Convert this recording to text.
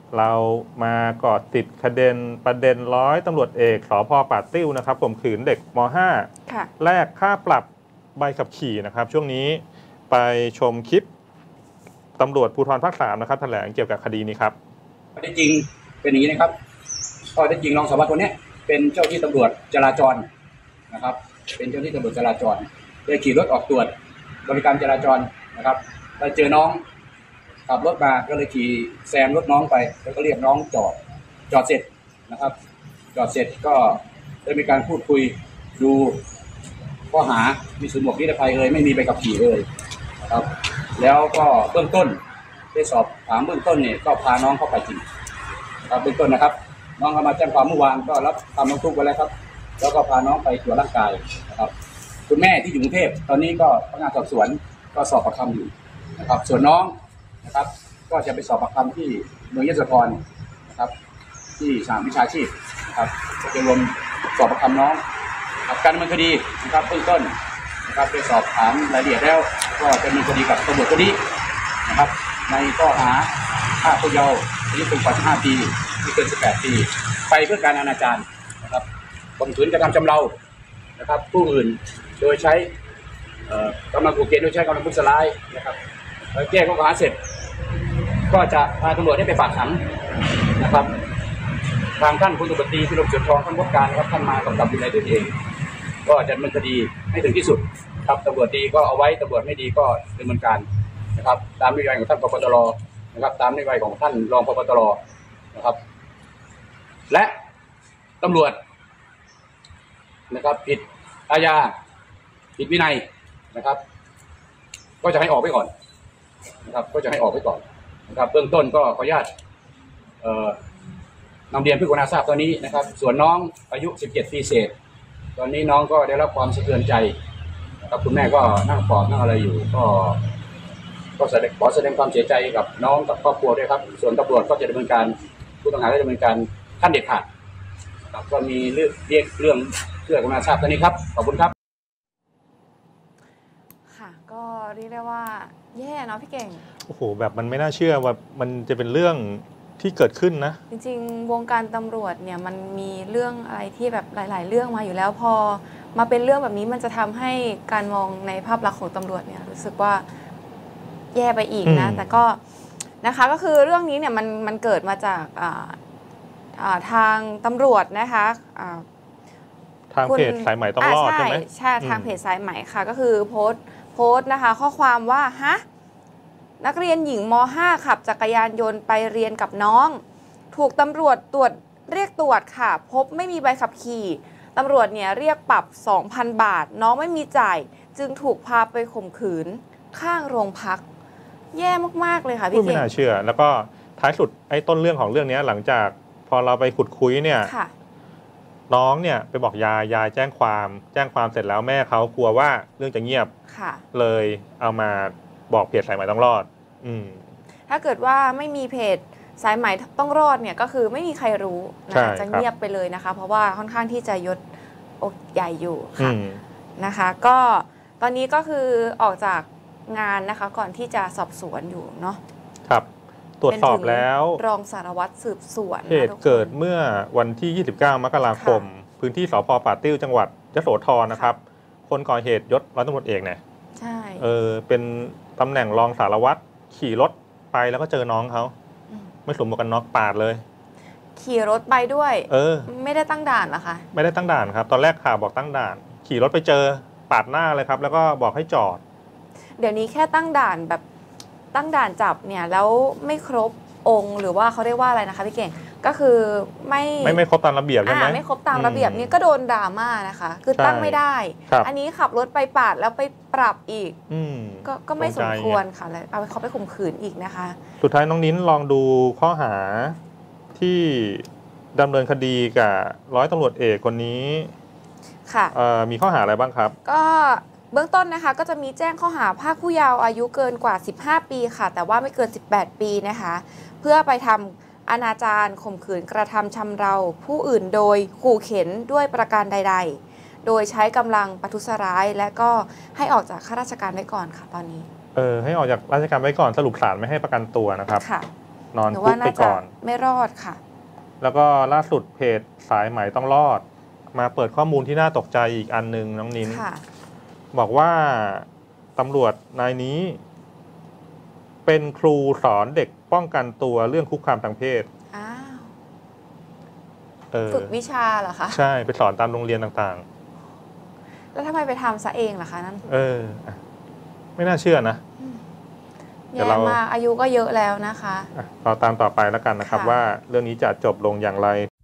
เรามาเกาะติดประเด็นร้อยตำรวจเอกสภ.ป่าติ้วนะครับข่มขืนเด็กม.5 แลกค่าปรับใบขับขี่นะครับช่วงนี้ไปชมคลิปตำรวจภูธรภาค 3นะครับแถลงเกี่ยวกับคดีนี้ครับข้อเท็จจริงเป็นอย่างนี้นะครับข้อเท็จจริงรองสารวัตรคนนี้เป็นเจ้าที่ตำรวจจราจรนะครับเป็นเจ้าที่ตำรวจจราจรได้ขี่รถออกตรวจบริการจราจรนะครับไปเจอน้องขับรถมาก็เลยขี่แซงรถน้องไปแล้วก็เรียกน้องจอดเสร็จนะครับจอดเสร็จก็ได้มีการพูดคุยดูข้อหามีสวมหมวกนิรภัยไม่มีใบขับขี่เลยนะครับแล้วก็เบื้องต้นได้สอบถามเบื้องต้นเนี่ยก็พาน้องเข้าไปจริงครับเบื้องต้นนะครับน้องเข้ามาแจ้งความเมื่อวานก็รับคำร้องทุกข์ไว้แล้วครับแล้วก็พาน้องไปตรวจร่างกายนะครับคุณแม่ที่อยู่กรุงเทพตอนนี้ก็พนักงานสอบสวนก็สอบปากคำอยู่นะครับส่วนน้องนะครับก็จะไปสอบปากคำที่เมืองยโสธรนะครับที่สหวิชาชีพนะครับจะรวมสอบปากคำน้องการดำเนินคดีนะครับเบื้องต้นนะครับไปสอบถามรายละเอียดแล้วก็จะมีคดีกับตำรวจคนนี้นะครับในข้อหาฆ่าผู้เยาว์อายุเกินกว่า15 ปีไม่เกิน18 ปีไปเพื่อการอนาจารนะครับข่มขืนกระทำชำเรานะครับผู้อื่นโดยใช้กำลังขู่เข็นโดยใช้กำลังประทุษร้ายนะครับแจ้งข้อหาเสร็จก็จะพาตำรวจได้ไปฝากขังนะครับทางท่านพลตำรวจตรีพิรมเสือทองท่านผู้การนะครับท่านมากำกับดูแลด้วยเองก็จะดำเนินคดีให้ถึงที่สุดครับตำรวจดีก็เอาไว้ตำรวจไม่ดีก็ดำเนินการนะครับตามนโยบายของท่านผบ.ตร.นะครับตามนโยบายของท่านรองผบ.ตร.นะครับและตำรวจนะครับผิดอาญาผิดวินัยนะครับก็จะให้ออกไปก่อนนะครับก็จะให้ออกไปก่อนนะครับเบื้องต้นก็ขออนุญาตนำเรียนเพื่อคุณาทราบตอนนี้นะครับส่วนน้องอายุ17 ปีเศษตอนนี้น้องก็ได้รับความสะเทือนใจนะครับคุณแม่ก็นั่งปลอบนั่งอะไรอยู่ก็ขอแสดงความเสียใจกับน้องกับครอบครัวด้วยครับส่วนตำรวจก็จะดำเนินการผู้ต้องหาได้ดำเนินการขั้นเด็ดขาดครับก็มีเรื่องเพื่อคุณาทราบตอนนี้ครับขอบคุณครับค่ะก็เรียกได้ว่าแย่เนาะพี่เก่งโอ้โหแบบมันไม่น่าเชื่อว่ามันจะเป็นเรื่องที่เกิดขึ้นนะจริงๆวงการตำรวจเนี่ยมันมีเรื่องอะไรที่แบบหลายๆเรื่องมาอยู่แล้วพอมาเป็นเรื่องแบบนี้มันจะทำให้การมองในภาพลักษณ์ของตำรวจเนี่ยรู้สึกว่าแย่ไปอีกนะแต่ก็นะคะก็คือเรื่องนี้เนี่ยมันเกิดมาจากทางตำรวจนะคะทางเพจสายไหมต้องรอดใช่ไหมใช่ทางเพจสายไหมค่ะก็คือโพสต์นะคะข้อความว่าฮะนักเรียนหญิงม.5 ขับจักรยานยนต์ไปเรียนกับน้องถูกตำรวจเรียกตรวจค่ะพบไม่มีใบขับขี่ตำรวจเนี่ยเรียกปรับ 2,000 บาทน้องไม่มีจ่ายจึงถูกพาไปข่มขืนข้างโรงพักแย่มากๆเลยค่ะพี่เก่งไม่น่าเชื่อแล้วก็ท้ายสุดไอ้ต้นเรื่องของเรื่องนี้หลังจากพอเราไปขุดคุยเนี่ยน้องเนี่ยไปบอกยายแจ้งความเสร็จแล้วแม่เขากลัวว่าเรื่องจะเงียบเลยเอามาบอกเพจสายไหมต้องรอดถ้าเกิดว่าไม่มีเพจสายไหมต้องรอดเนี่ยก็คือไม่มีใครรู้นะจะเงียบไปเลยนะคะเพราะว่าค่อนข้างที่จะยศอกใหญ่อยู่ค่ะนะคะก็ตอนนี้ก็คือออกจากงานนะคะก่อนที่จะสอบสวนอยู่เนาะครับตรวจสอบแล้วรองสารวัตรสืบสวนเหตุเกิดเมื่อวันที่29 มกราคมพื้นที่สภ.ป่าติ้วจังหวัดยโสธรนะครับคนก่อเหตุยศร้อยตำรวจเอกเนี่ยใช่เป็นตำแหน่งรองสารวัตรขี่รถไปแล้วก็เจอน้องเขาไม่สวมหมวกกันน็อกปาดเลยขี่รถไปด้วยไม่ได้ตั้งด่านเหรอคะไม่ได้ตั้งด่านครับตอนแรกข่าวบอกตั้งด่านขี่รถไปเจอปาดหน้าเลยครับแล้วก็บอกให้จอดเดี๋ยวนี้แค่ตั้งด่านแบบตั้งด่านจับเนี่ยแล้วไม่ครบองค์หรือว่าเขาเรียกว่าอะไรนะคะพี่เก่งก็คือไม่ครบตามระเบียบใช่ไหมไม่ครบตามระเบียบนี่ก็โดนดราม่านะคะคือตั้งไม่ได้อันนี้ขับรถไปปาดแล้วไปปรับอีกก็ไม่สมควรค่ะแล้วเอาเขาไปข่มขืนอีกนะคะสุดท้ายน้องนิ้นลองดูข้อหาที่ดำเนินคดีกับร้อยตำรวจเอกคนนี้ค่ะมีข้อหาอะไรบ้างครับก็เบื้องต้นนะคะก็จะมีแจ้งข้อหาพรากผู้เยาว์อายุเกินกว่า15 ปีค่ะแต่ว่าไม่เกิน18 ปีนะคะเพื่อไปทำอนาจารข่มขืนกระทำชำเราผู้อื่นโดยขู่เข็นด้วยประการใดๆโดยใช้กำลังประทุษร้ายและก็ให้ออกจากข้าราชการไว้ก่อนค่ะตอนนี้ให้ออกจากราชการไว้ก่อนสรุปศาลไม่ให้ประกันตัวนะครับค่ะนอนหนูคุว่ากไปน่าจะก่อนไม่รอดค่ะแล้วก็ล่าสุดเพจสายไหมต้องรอด มาเปิดข้อมูลที่น่าตกใจอีกอันหนึ่งน้องนิ้นค่ะบอกว่าตำรวจนายนี้ เป็นครูสอนเด็กป้องกันตัวเรื่องคุกคามทางเพศอ้าวอฝึกวิชาเหรอคะใช่ไปสอนตามโรงเรียนต่างแล้วทำไมไปทำซะเองล่ะคะนั่นๆ อ่ะไม่น่าเชื่อนะ เดี๋ยวแย่เรามากอายุก็เยอะแล้วนะคะเราตามต่อไปแล้วกันนะครับค่ะว่าเรื่องนี้จะจบลงอย่างไร